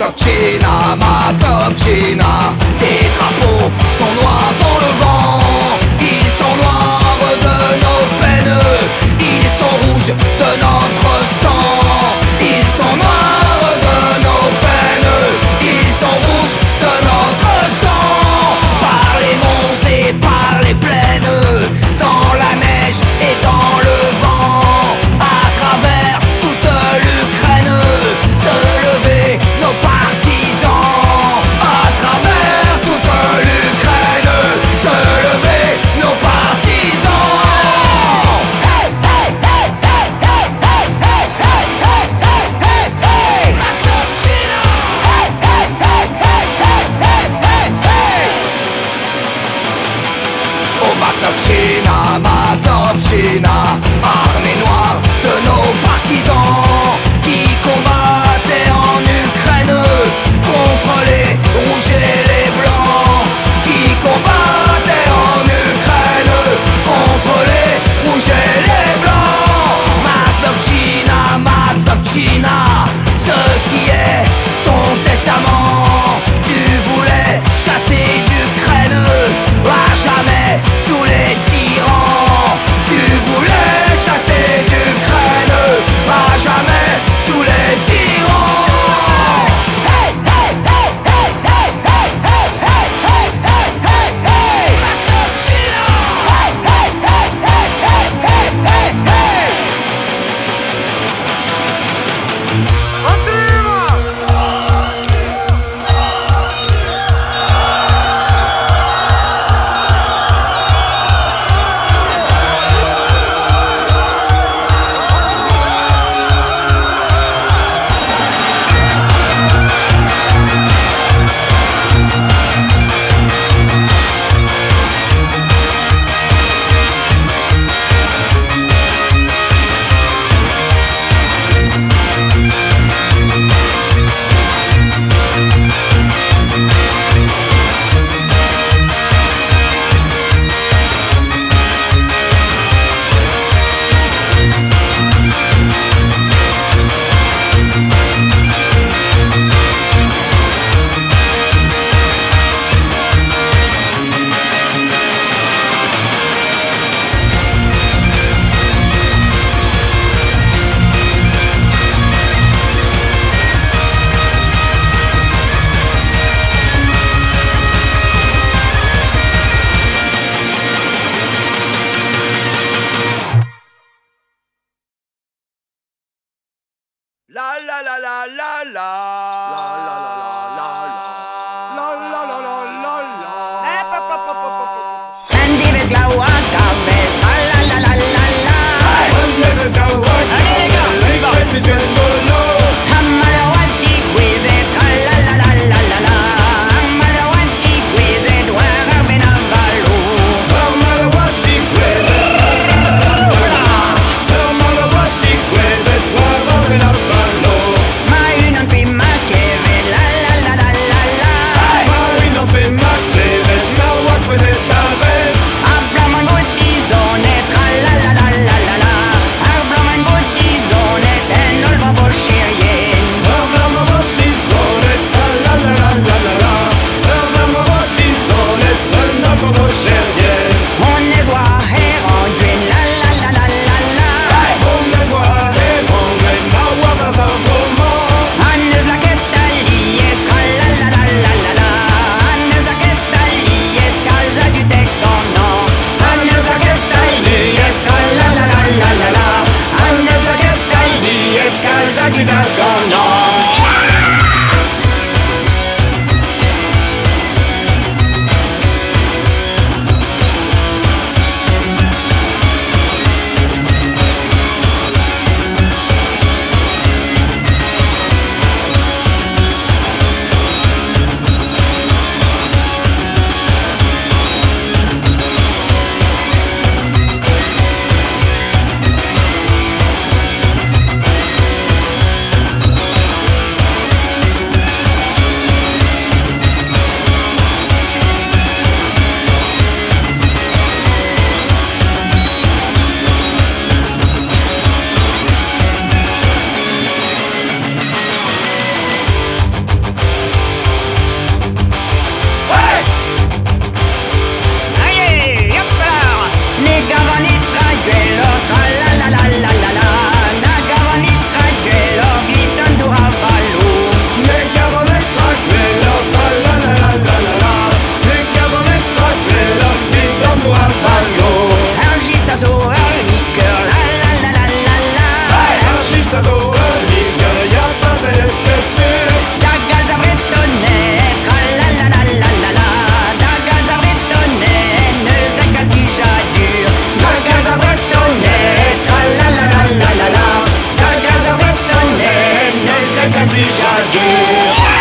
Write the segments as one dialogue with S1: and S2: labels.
S1: ma Topchina. Tes drapeaux sont noirs dans le vent. Ils sont noirs de nos peines. Ils sont rouges de notre sang. Ils sont noirs de nos peines. Ils sont rouges de notre sang. Par les monts et par les plaines, dans la neige et dans le vent, à travers toute l'Ukraine, se lever nos partisans. À travers toute l'Ukraine, se lever nos partisans. Hey, hey, hey, hey, hey, hey, hey, hey, hey, hey, hey, hey. Hey, hey, hey, hey, hey, hey, hey, hey. Oh ma Topchina, armée noire de nos partisans qui combattaient en Ukraine contre les rouges et les blancs. Qui combattaient en Ukraine contre les rouges et les blancs. Ma Topchina, ceci est ton testament. Tu voulais chasser d'Ukraine à jamais tous les tyrans. Tu voulais chasser d'Ukraine à jamais tous les tyrans. Hey, hey, hey, hey, hey, hey, hey, hey, hey, hey, hey, hey. Hey, hey, hey, hey, hey, hey, hey, hey. La la la la la la. La la la la la la. La la la la la la.
S2: And if it's low, I got it. La la la la la. And if it's low, I got it. Hammer what degrees it. La la la la la la. Hammer what degrees it. Where I've been a balloon.
S3: Hammer what degrees it. Hammer what degrees it. Where I've been a balloon.
S2: Ma une prima che ve. La la la la la.
S3: la guerre.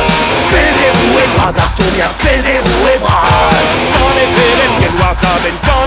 S1: Asturias, que de Huebras.
S3: Con el que guataben,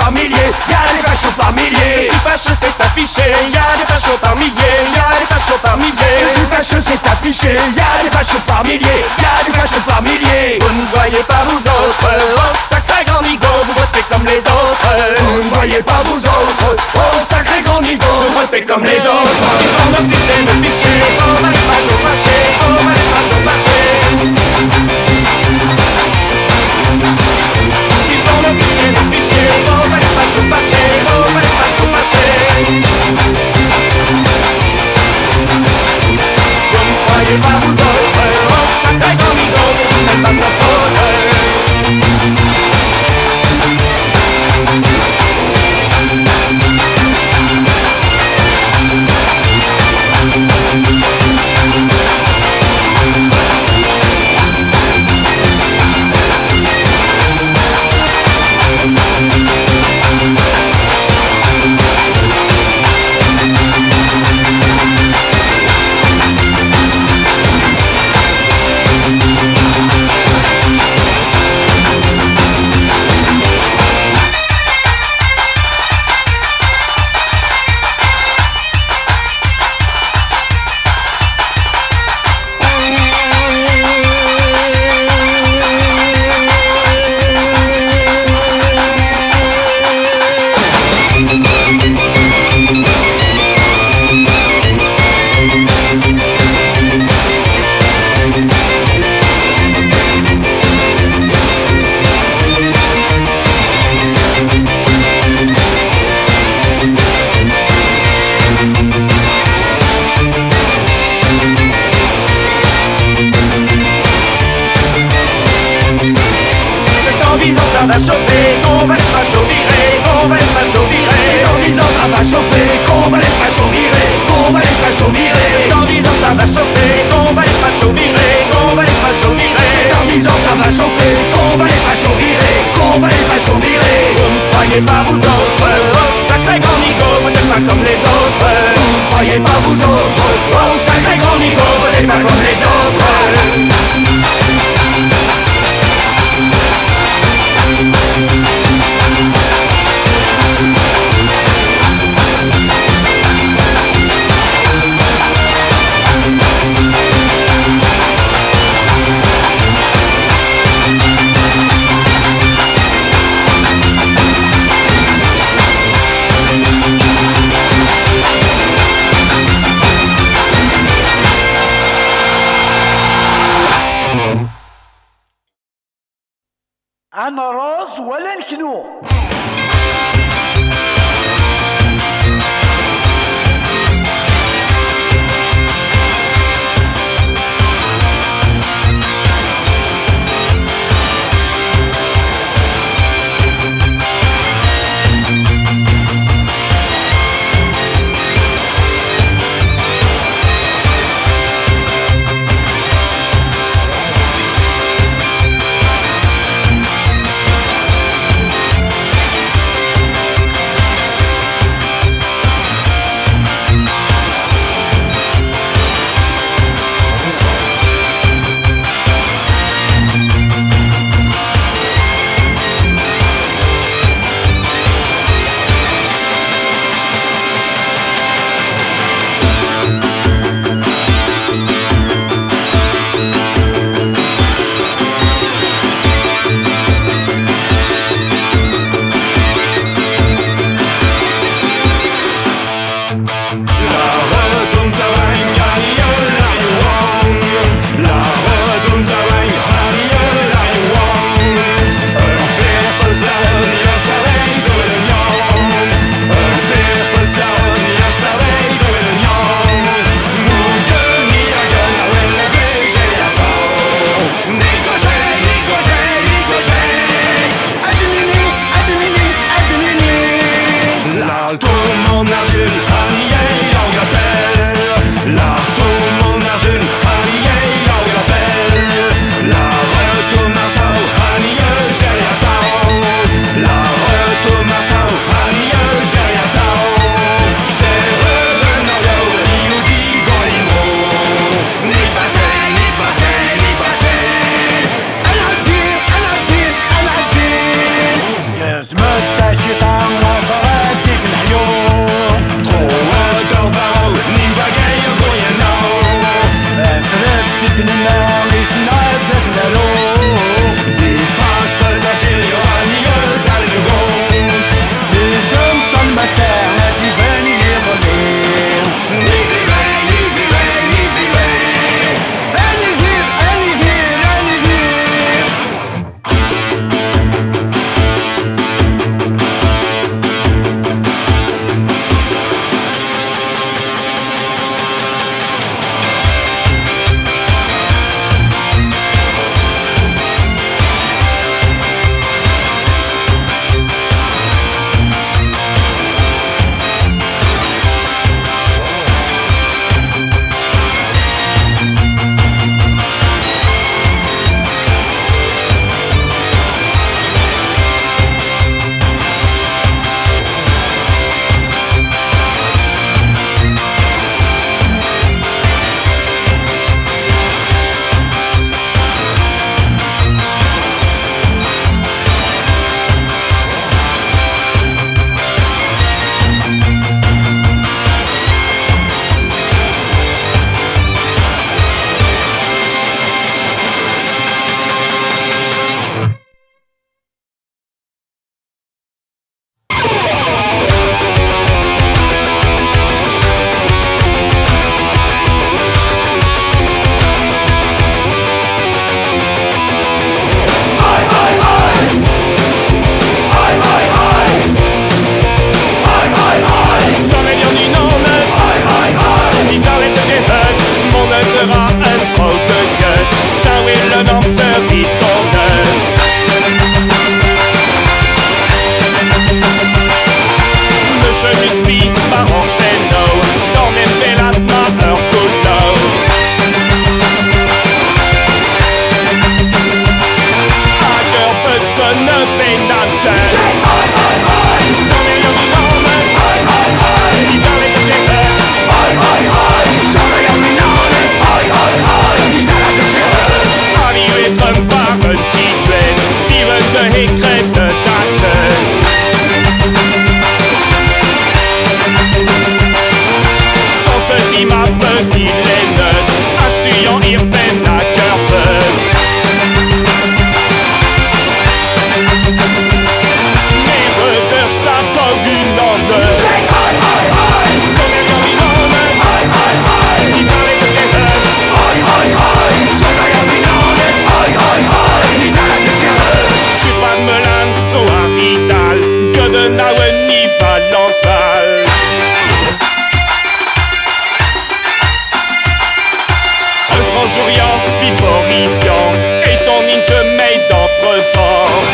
S1: par milliers, y'a des fachos par milliers.
S3: Je suis fâcheux, c'est affiché, y'a des fachos par milliers, y'a des fachos par milliers.
S1: Je suis fâcheux, c'est affiché, y'a des fachos par milliers, y'a des fachos par milliers.
S3: Vous ne voyez pas vous autres, oh sacré grand nigo, vous votez comme les autres.
S1: Vous ne voyez pas vous autres, oh sacré grand nigo, vous votez comme les autres.
S3: Si on me fichier, oh va les fachos fâchés, oh va les fachos fâchés. Si on me fichier, oh va les fachos fâchés, oh va les fachos fâchés. Vous ne croyez pas vous autres, oh sacré grand nigo, c'est même pas de notre faute. Ça va chauffer, qu'on va les fachos virer, qu'on va les fachos virer.
S1: Dans 10 ans ça va chauffer, qu'on va les fachos virer, qu'on va les fachos virer.
S3: Dans 10 ans ça va chauffer, qu'on va les fachos virer, qu'on va les fachos virer.
S1: Dans 10 ans ça va chauffer, qu'on va les fachos virer, qu'on va les fachos virer.
S3: Vous ne croyez pas vous autres, oh sacré grand nigo, votez pas comme les autres.
S1: Vous ne croyez pas vous autres, oh sacré grand nigo, votez pas comme les autres.
S4: أنا راس ولا الكنو. زمت باشي
S5: Benanten. Sonne om normen, i dalle projekter. Sonne om normen, i dalle projekter. Alle jo et drømbare titlen, dirrende hækrette dagen. Sans ce qui m'a petit lændet, astuyant irpen af kørpen. Staat og Ynande. Sånn om normen, i dalle projekter. Sånn om normen, i dalle projekter. Skybrand Melan, så Aridal, Gødenhauen i Valensal. Østrange-Orient, Viborisian, étant ikke meg d'entrefort.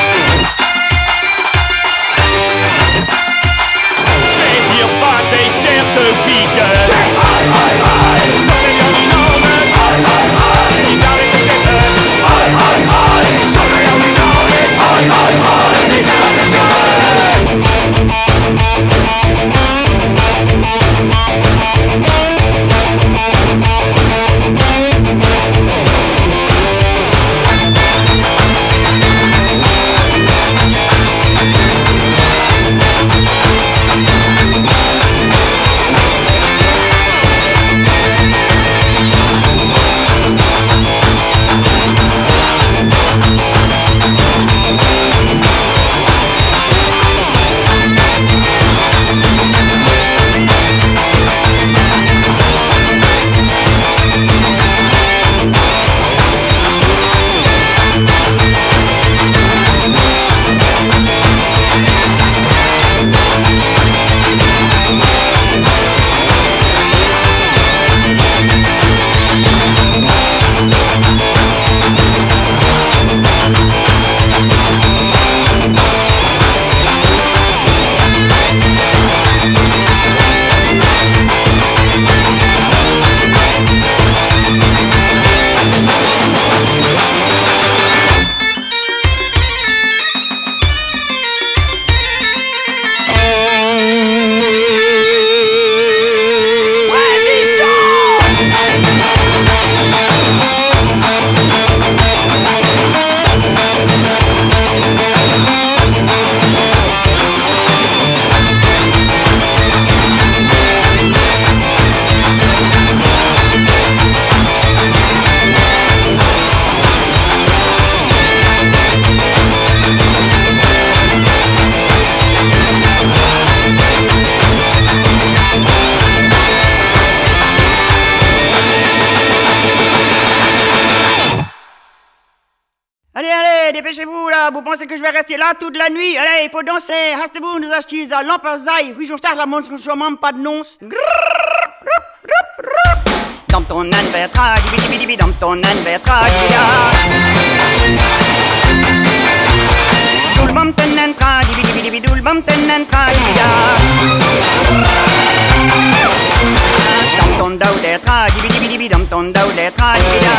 S2: Dépêchez-vous là, vous pensez que je vais rester là toute la nuit? Allez, il faut danser, hastez-vous, nous achetez à Lamperzai, oui, je starte la montre, je même pas de nonce. Dans ton anvertra, dibi dans ton anvertra, Dulbam tenentra, dibi dulbam tenentra, dans ton daudetra, dibi dans ton daudetra,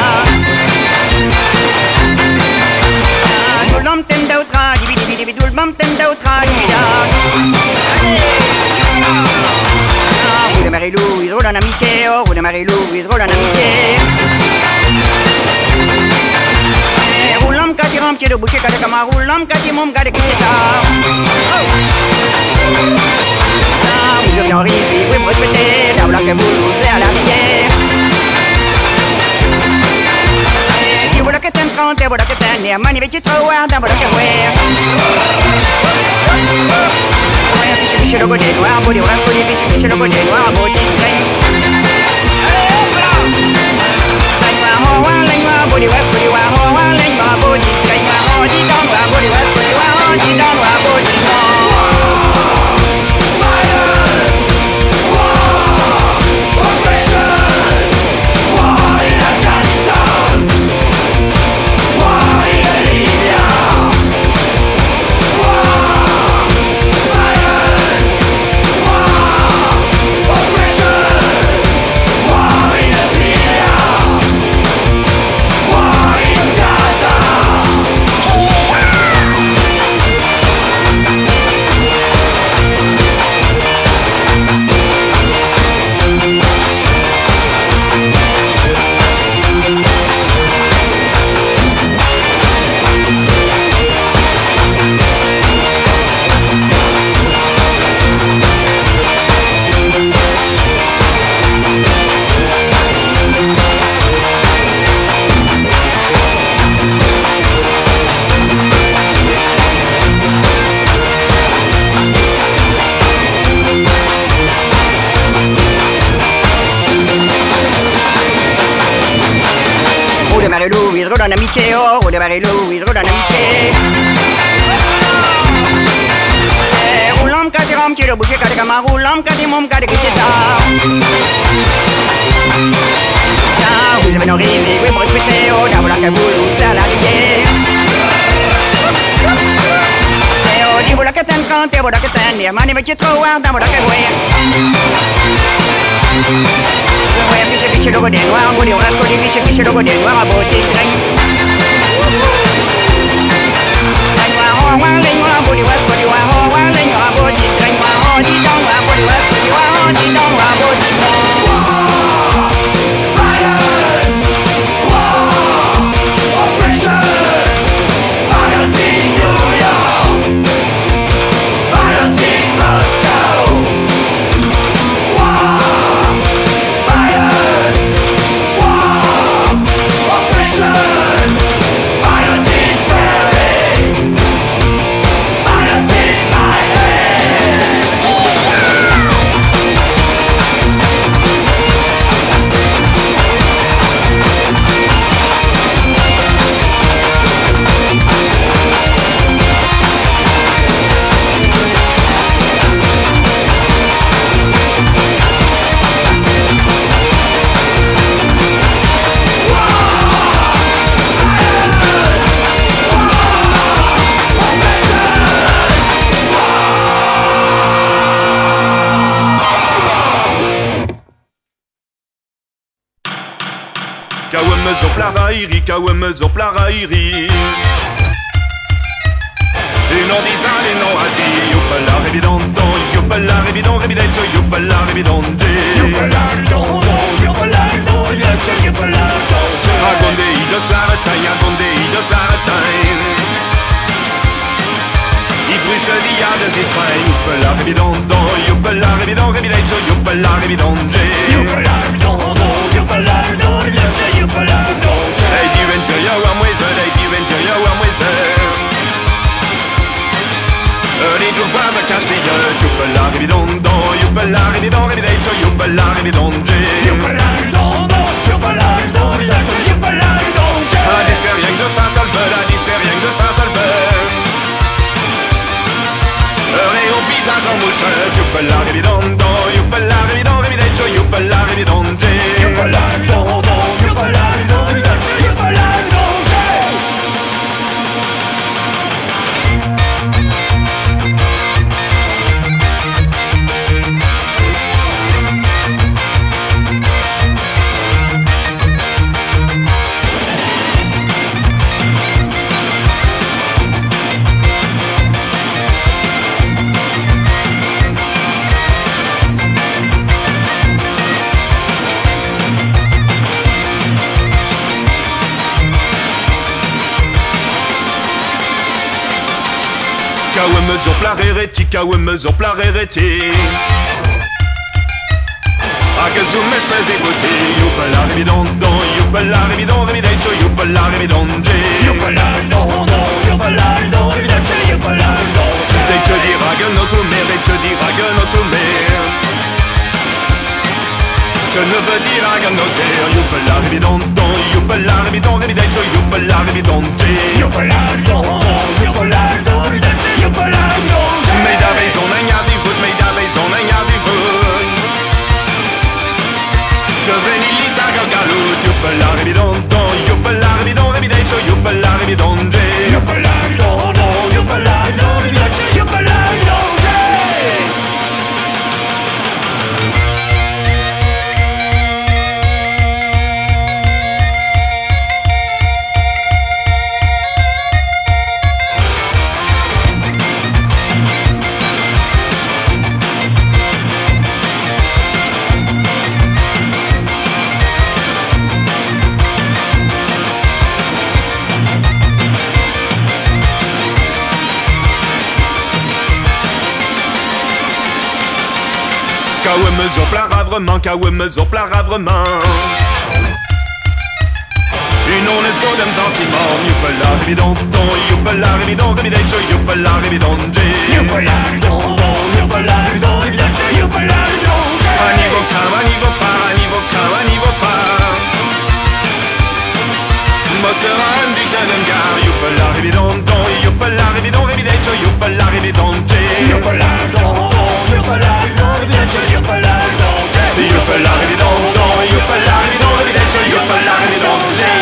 S2: Dulbam tendautra, dibi dulbam tendautra, Roule Marie-Louise, roule en amitié, oh, roule Marie-Louise, roule en amitié. Roulam katiram, pied de boucher, kade kama, roulam katimum, kade kiseta. Vous bien rive, oui, me respectez, d'abord que vous, c'est à la rivière. You would look at them, can't they would look at them, near money, but you throw out, that would look at where. Piche le bonnet noir, body rap, body piche le bonnet noir, body train. Body west, body wow, body train, body down, body west, body wow, body down, body
S1: Violence, war, oppression, war in Afghanistan, war in Libya, war, violence, war, oppression.
S2: redonne amitié, oh, redémarrer Louise, redonne amitié. Roulam, katiram, tire boucher, katikama, roulam, katimum, katikisita. Vous avez nos rimes, oui, vous respectez, oh, d'abord la caboule, c'est la rivière. Et oh, vous la caten, quand vous la caten, et mani, mais tu trop, dans la caboule. Ouais, piche, le godin noir, body, rasco, piche, le godin noir, body, drink. Les noirs, body, rasco, les noirs, body, drink, body, down, body, rasco, body, down, body, down.
S1: Violence, war, oppression, violence in New York, violence in Moscow. War, violence, war, oppression, violence in Paris, violence in my head.
S5: Kawemez op plarairi, kawemez op plarairi. Non disale non adi, youpala revidonto, youpala revidon revidecho, youpala revidonte. Youpala revidondo, youpala revidon, youpala revidonte. Agonde idos laratain, agonde idos laratain. I bruche via des Israël, youpala revidondo, youpala revidon revidecho, youpala revidonte. Youpala revidondo, youpala revidon revidecho, youpala revidonte. Hey, du enter yo am wizard, hey, du enter yo am wizard. Les jours voient ma castille, youpala revidondo, youpala revidon revidecho, youpala revidonte. Youpala revidondo, youpala revidon revidecho, youpala revidonte. À disper rien que de face à l'bel, à disper rien que de face à l'bel. Et au visage en mouche, youpala revidondo, youpala revidon revidecho, youpala revidonte. Youpala revidondo, youpala revidon revidecho, youpala revidonte. Kawemez op larereti, kawemez op larereti. Agazumes mes égoté, youpala revidondo, youpala revidon revidecho, youpala revidonte. Youpala revidondo, youpala revidon revidecho, youpala revidonte. Dès que dira notre mère, dès que dira notre mère. Je ne veux dire à ganoter, youpala revidondo, youpala revidon revidecho, youpala revidonte. Youpala revidondo, youpala revidon revidecho, youpala revidonte. Mais d'avez on a nyazi foot, mais d'avez on a nyazi foot. Je vais ni lisa gagalut, youpala revidondo, youpala revidon revidecho, youpala revidonte. Youpala revidondo, youpala revidon revidecho, youpala revidonte. Kawemez op laravrement, kawemez op laravrement. Une onde sur d'un sentiment, youpala revidondo, youpala revidon revidecho, youpala revidonte. Youpala revidondo, youpala revidon revidecho, youpala revidonte. Anivoka, anivoka, anivoka, anivoka. Mosera arrividongi.
S3: Youpalardo, youpalardo, arrivederci, youpalardo.
S5: Youpalarrividondo, youpalarrivido, arrivederci, youpalarrividongi.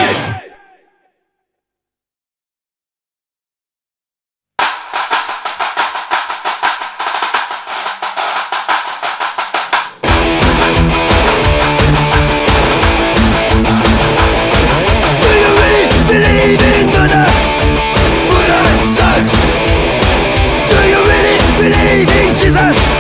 S1: Do you really believe in Buddha? Buddha sucks. Do you really believe in Jesus?